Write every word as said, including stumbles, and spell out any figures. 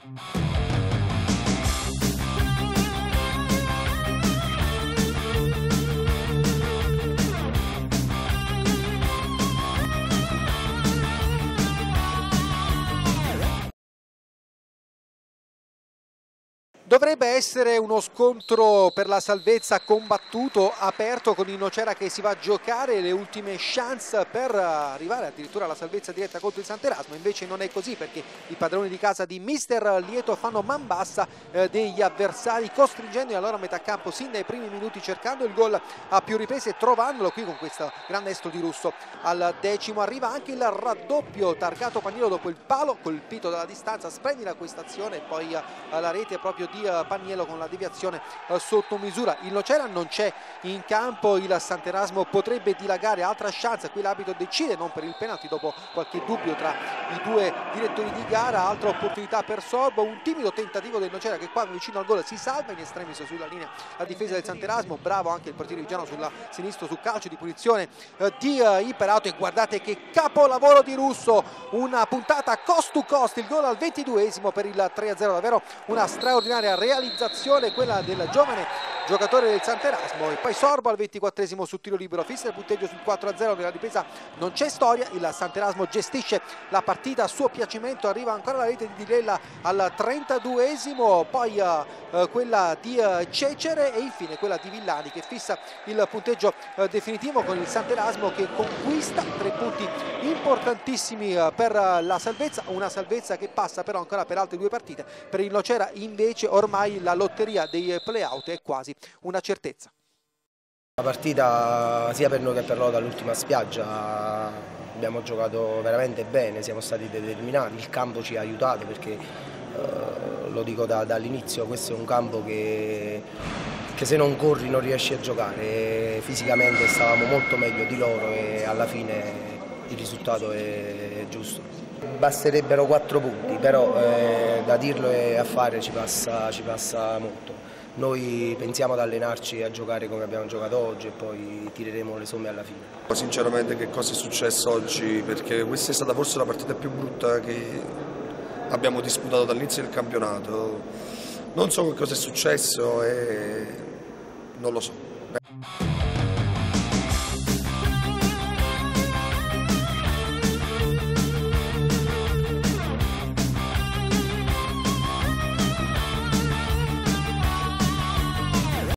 Dovrebbe essere uno scontro per la salvezza combattuto, aperto, con il Nocera che si va a giocare le ultime chance per arrivare addirittura alla salvezza diretta contro il Sant'Erasmo. Invece non è così, perché i padroni di casa di Mister Lieto fanno man bassa eh, degli avversari, costringendo la loro metà campo sin dai primi minuti, cercando il gol a più riprese e trovandolo qui con questo grande estro di Russo. Al decimo arriva anche il raddoppio targato Paniello dopo il palo colpito dalla distanza. Splendida questa azione, e poi eh, la rete proprio di Paniello con la deviazione sotto misura. Il Nocera non c'è in campo, il Sant'Erasmo potrebbe dilagare, altra chance, qui l'arbitro decide non per il penalty dopo qualche dubbio tra i due direttori di gara. Altra opportunità per Sorbo, un timido tentativo del Nocera che qua vicino al gol si salva in estremis sulla linea la difesa del Sant'Erasmo. Bravo anche il portiere Vigiano sul sinistro su calcio di punizione di Iperato, e guardate che capolavoro di Russo, una puntata cost to cost, il gol al ventiduesimo per il tre a zero, davvero una straordinaria realizzazione quella del giovane giocatore del Sant'Erasmo. E poi Sorbo al ventiquattresimo su tiro libero fissa il punteggio sul quattro a zero. Nella difesa non c'è storia, il Sant'Erasmo gestisce la partita a suo piacimento, arriva ancora la rete di Di Lella al trentaduesimo, poi uh, quella di uh, Cecere e infine quella di Villani che fissa il punteggio uh, definitivo, con il Sant'Erasmo che conquista tre punti importantissimi uh, per uh, la salvezza, una salvezza che passa però ancora per altre due partite. Per il Nocera invece ormai la lotteria dei play-out è quasi una certezza. La partita sia per noi che per loro dall'ultima spiaggia abbiamo giocato veramente bene, siamo stati determinati, il campo ci ha aiutato perché eh, lo dico da, dall'inizio, questo è un campo che, che se non corri non riesci a giocare, fisicamente stavamo molto meglio di loro e alla fine il risultato è giusto. Basterebbero quattro punti, però eh, da dirlo e a fare ci passa, ci passa molto. Noi pensiamo ad allenarci e a giocare come abbiamo giocato oggi e poi tireremo le somme alla fine. Sinceramente che cosa è successo oggi? Perché questa è stata forse la partita più brutta che abbiamo disputato dall'inizio del campionato. Non so che cosa è successo e non lo so.